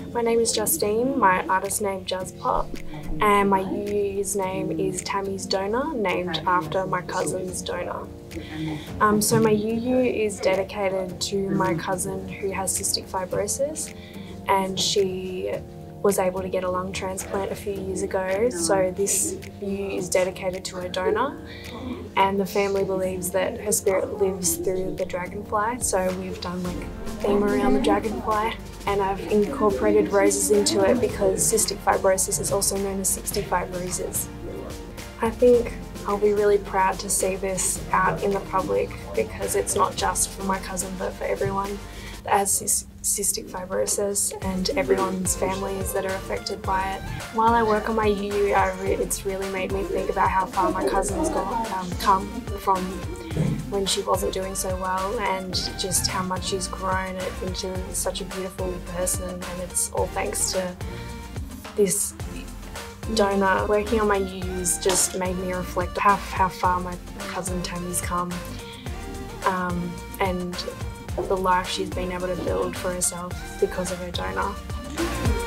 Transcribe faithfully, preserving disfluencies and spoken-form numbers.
My name is Justine, my artist name Juzpop, and my UooUoos name is Tammy's donor, named after my cousin's donor. Um, so my UooUoo is dedicated to my cousin who has cystic fibrosis, and she was able to get a lung transplant a few years ago, so this UooUoo is dedicated to her donor, and the family believes that her spirit lives through the dragonfly, so we've done like a theme around the dragonfly, and I've incorporated roses into it because cystic fibrosis is also known as sixty-five roses. I think I'll be really proud to see this out in the public because it's not just for my cousin but for everyone that has cystic fibrosis and everyone's families that are affected by it. While I work on my UooUoo, I re it's really made me think about how far my cousin's gone, um, come from when she wasn't doing so well, and just how much she's grown into such a beautiful person, and it's all thanks to this donor. Working on my UooUoos just made me reflect how, how far my cousin Tammy's come, um, and the life she's been able to build for herself because of her donor.